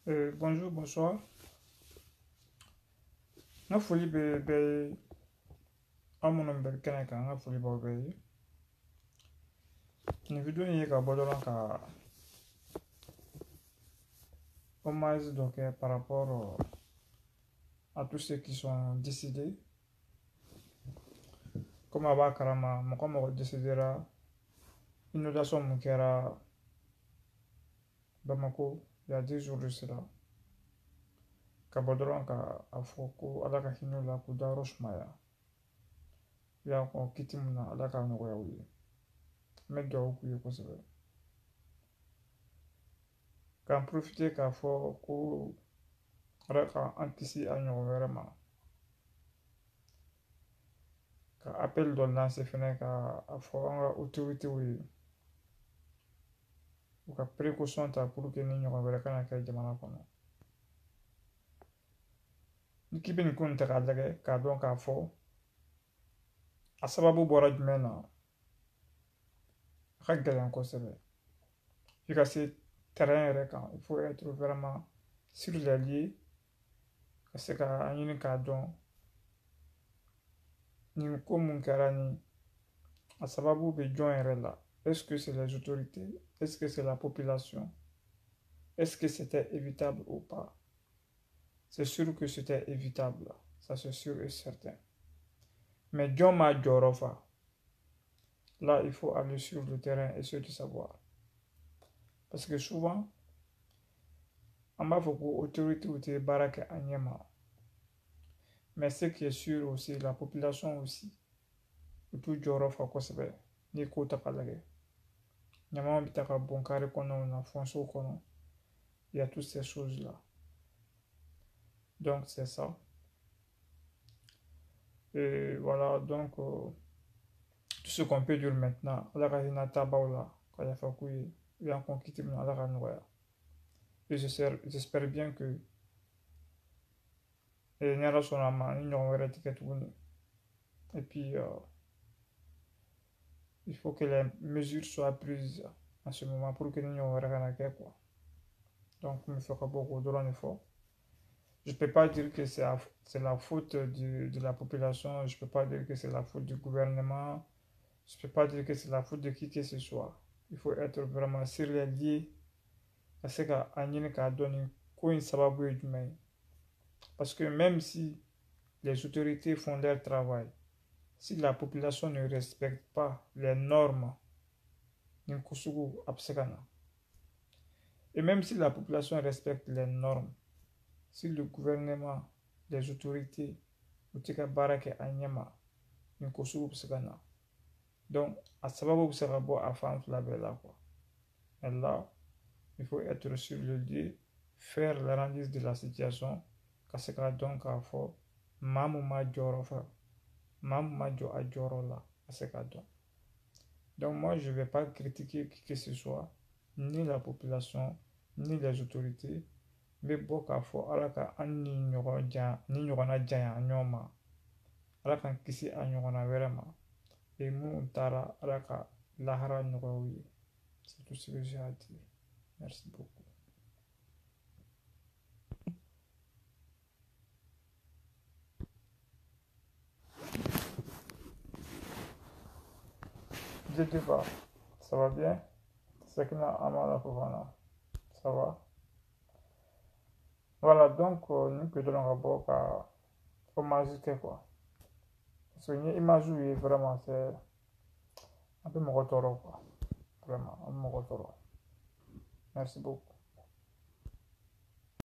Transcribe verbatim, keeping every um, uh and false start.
Euh, bonjour, bonsoir. Nga foli bɛ bɛɛ ye aw minnu bɛ kɛnɛ kan n ka foli b'aw bɛɛ ye. Nin video in ye ka bɔ dɔrɔn ka hommage dɔ kɛ par rapport à tous ceux qui sont décédés. Comme a b'a kalama mɔgɔ mɔgɔ décédera inondation mun kɛra Bamako il y a dix jours de cela. Ka bɔ dɔrɔn ka a fɔ ko Ala ka hinɛ u la k'u dayɔrɔ sumaya. I y'a fɔ kiti mun na Ala ka nɔgɔya u ye. N bɛ dugawu k'u ye kosɛbɛ. K'an profiter k'a fɔ ko Ala ka an kisi a ɲɔgɔn wɛrɛ ma. Ka appel dɔ lancer fɛnɛ ka a fɔ an ka autorités ye u ka précaution ta pour que ni ɲɔgɔn wɛrɛ kana kɛ jamana kɔnɔ. Ni k'i bɛ nin ko in ta k'a lajɛ k'a dɔn k'a fɔ a sababu bɔra jumɛn na a ka gɛlɛn kosɛbɛ. F'i ka se terrain yɛrɛ kan il faut être vraiment sur les lieux ka se ka an ɲini k'a dɔn nin ko mun kɛra ni a sababu bɛ jɔn yɛrɛ la. Est-ce que c'est les autorités? Est-ce que c'est la population? Est-ce que c'était évitable ou pas? C'est sûr que c'était évitable, ça c'est sûr et certain. Mais jɔn m'a jɔyɔrɔ fa? Là, il faut aller sur le terrain et essayer de savoir. Parce que souvent, on b'a fait que l'autorité ou baara kɛ a ɲɛ ma. Mais ce qui est sûr aussi, la population aussi, u t'u jɔyɔrɔ fa kosɛbɛ n'i ko ta k'a lajɛ. Ɲamanw bɛ taa ka bɔn carré kɔnɔnaw na, fonceau kɔnɔ. Il y a toutes ces choses-là. Donc, c'est ça. Et voilà, donc, euh, tout ce qu'on peut dire maintenant, Ala ka hinɛ tabaw la, ka yafa k'u ye, u y'an kɔn kiti min na, Ala ka nɔgɔya. Et j'espère bien que ni Ala sɔnna ma ni ɲɔgɔn wɛrɛ tɛ kɛ tuguni. Et puis, euh, il faut que les mesures soient prises en ce moment pour que ni ɲɔgɔn wɛrɛ kana kɛ quoi. Donc, n bɛ fɛ ka bɔ k'o dɔrɔn de fɔ. Je ne peux pas dire que c'est la, la faute de, de la population, je ne peux pas dire que c'est la faute du gouvernement, je ne peux pas dire que c'est la faute de qui que ce soit. Il faut être vraiment sur les lieux parce que même si les autorités font leur travail, si la population ne respecte pas les normes, et même si la population respecte les normes, si le gouvernement, les autorités, donc, à sababu sera beau à faire la belle. Et là, il faut être sur le lieu, faire l'analyse de la situation, parce que donc, à faire, mamu ma jorofa, mamu ma jo a jorola, parce que donc. Donc, moi, je ne vais pas critiquer qui que ce soit, ni la population, ni les autorités, mais bon, qu'à faire, à la ka an ni ɲɔgɔn jan, ni ɲɔgɔn na janya ɲɔgɔn ma, à la kan kisi a ɲɔgɔn na wɛrɛ ma. Et nous, Tara, Alaka, Lahara, Noraoui. C'est tout ce que j'ai à dire. Merci beaucoup. Je te vois. Ça va bien? C'est que Amala Fofana. Ça va? Voilà, donc, nous que nous avons un hommage, quoi. Parce que l'image, vraiment, c'est un peu mon retour, quoi. Vraiment, mon retour. Merci beaucoup.